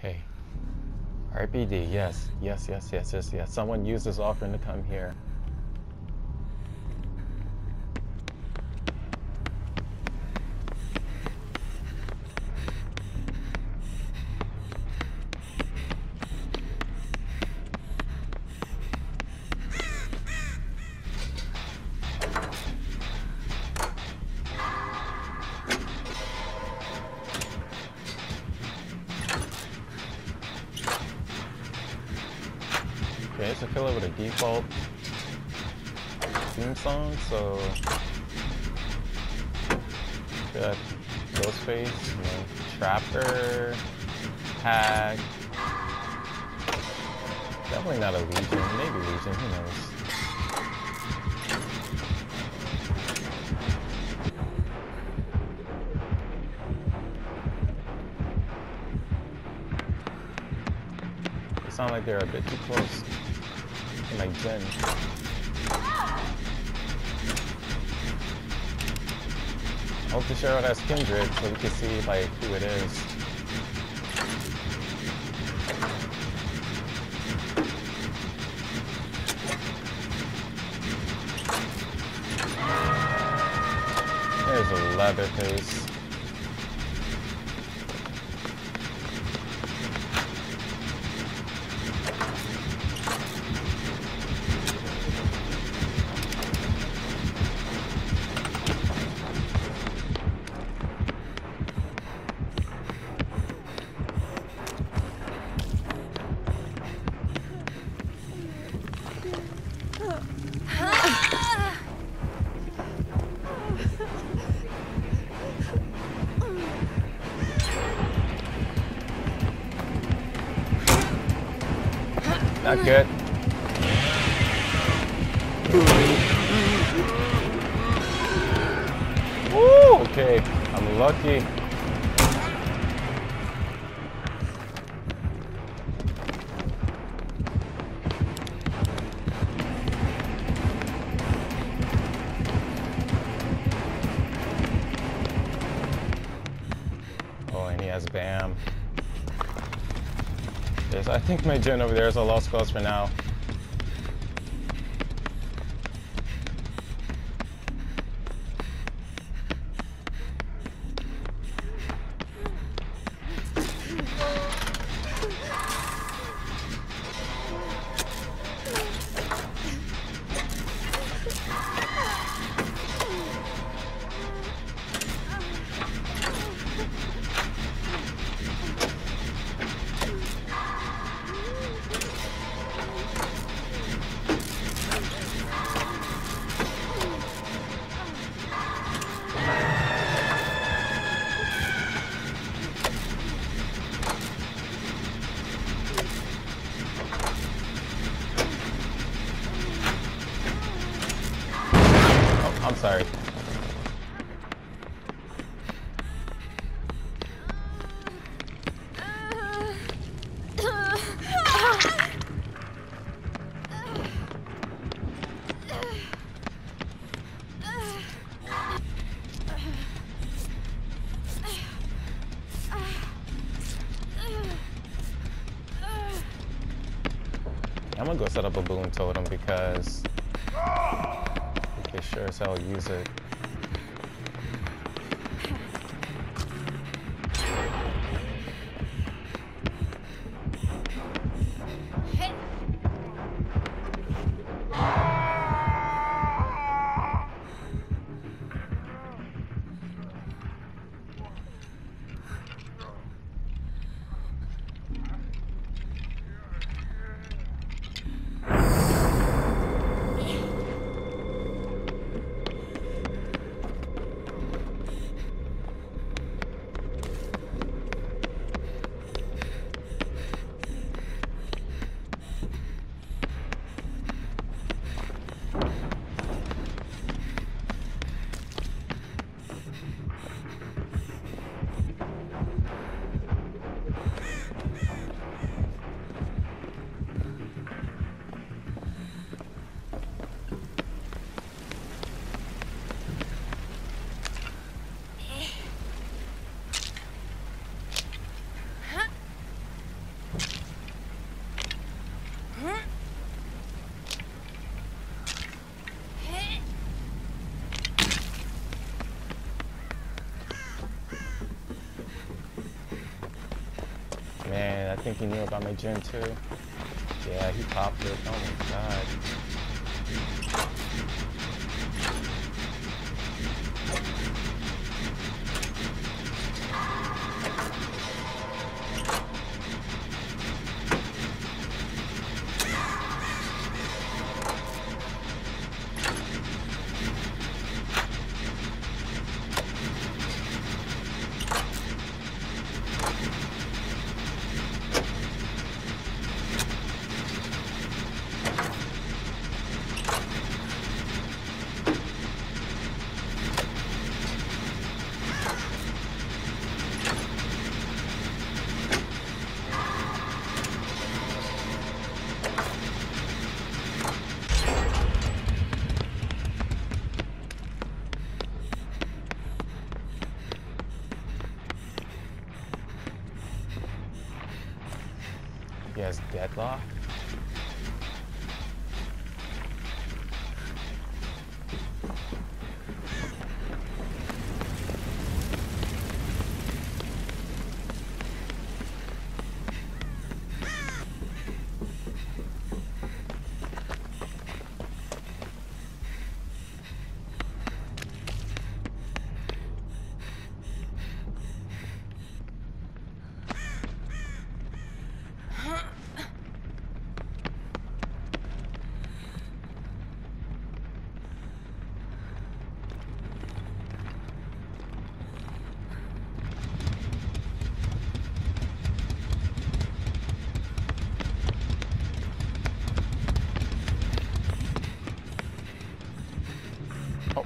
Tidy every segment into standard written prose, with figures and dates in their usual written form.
Okay. RPD, yes. Yes. Someone used this offering to come here. Okay, it's a killer with a default theme song, so got Ghostface, Trapper, Hag. Definitely not a Legion, maybe Legion, who knows. They sound like they're a bit too close. Like Jen. I hope the Cheryl has Kindred so we can see like who it is. There's a Leatherface. Not good. Woo! Okay, I'm lucky. Oh, and he has BAM. I think my gen over there is a lost cause for now. I'm sorry. I'm gonna go set up a balloon totem because we can sure as hell use it. Man, I think he knew about my gen too. Yeah, he popped it. Oh my god. He has deadlock. Oh.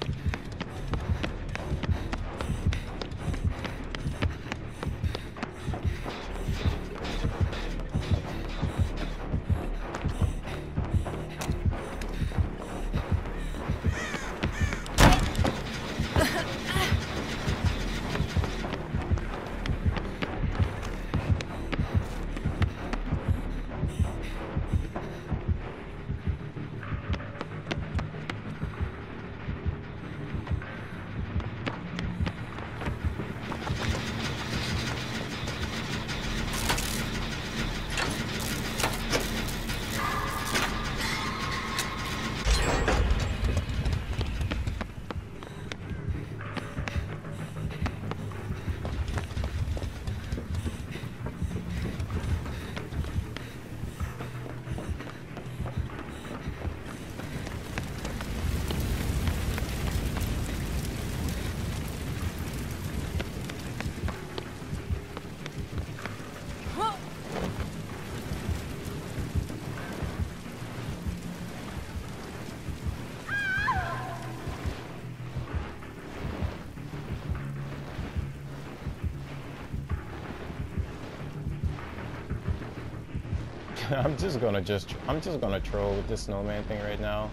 I'm just gonna troll with this snowman thing right now.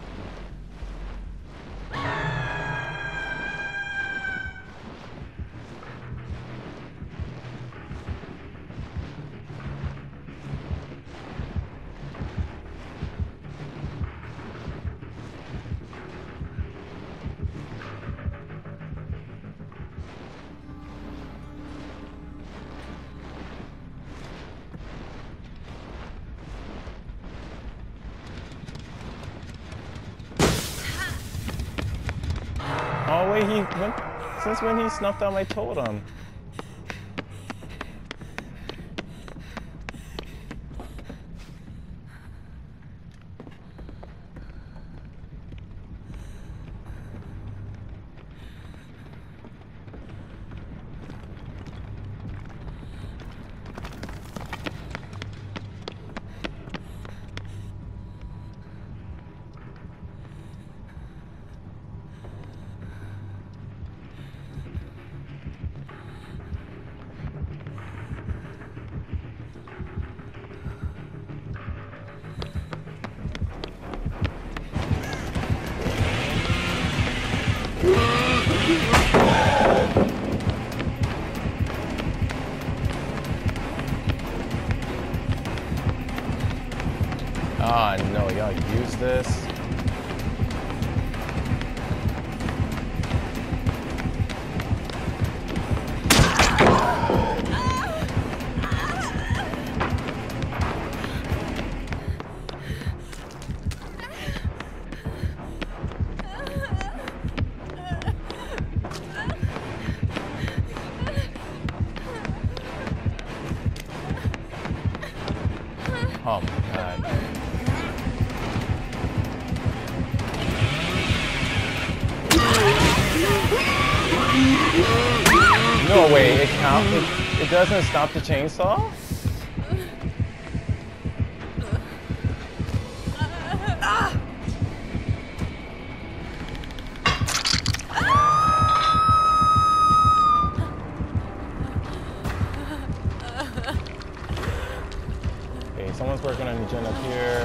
Oh wait, since when he snuffed out my totem? Ah, no, y'all use this. Oh my god. No way, it doesn't stop the chainsaw? Okay, someone's working on the gen up here.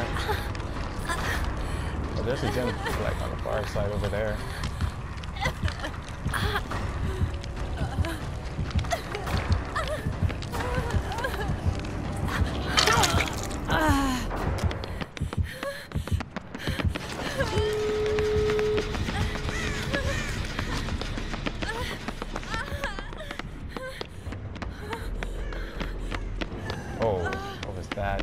Oh, there's a gen like on the far side over there. Oh, what was that?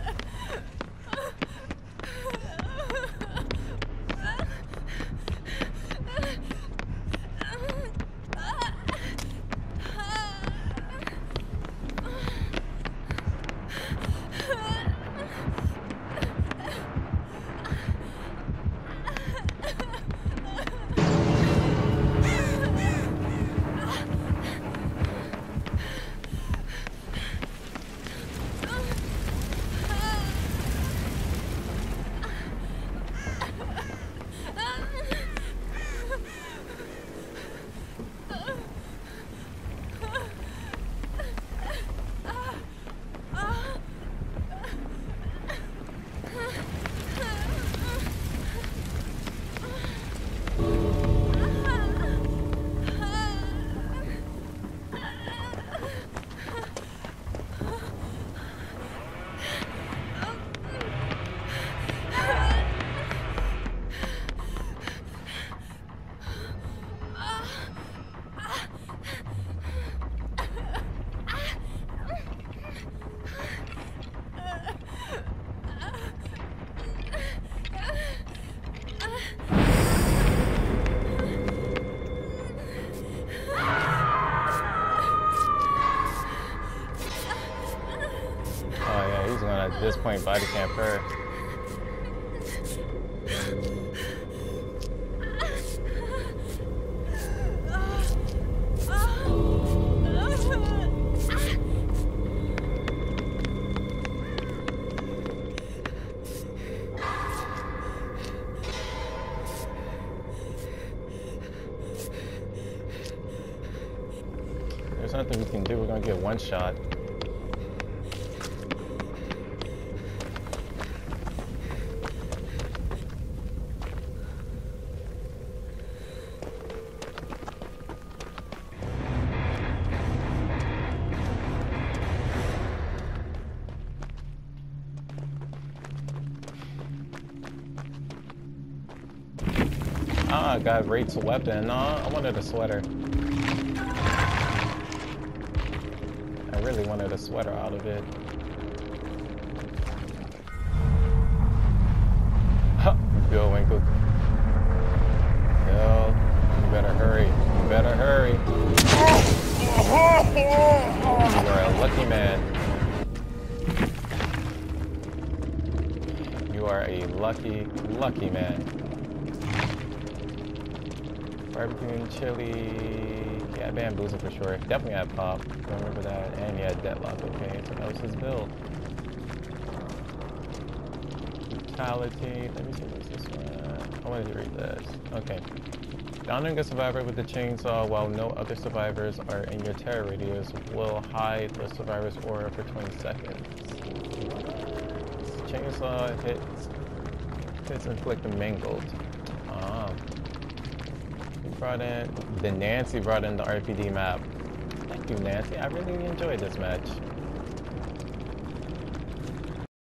At this point, body camp her. There's nothing we can do. We're gonna get one shot. Ah, got Rate's weapon. I wanted a sweater. I really wanted a sweater out of it. Huh, Bill Winkle. Bill, you better hurry. You better hurry. You are a lucky man. You are a lucky man. Barbecue and chili. Yeah, bamboozle for sure. Definitely had pop. Remember that. And yeah, deadlock. Okay, so that was his build. Brutality. Let me see what's this one. I wanted to read this. Okay. Downing a survivor with the chainsaw while no other survivors are in your terror radius will hide the survivor's aura for 20 seconds. Chainsaw hits inflict mangled. Nancy brought in the RPD map. Thank you, Nancy. I really enjoyed this match.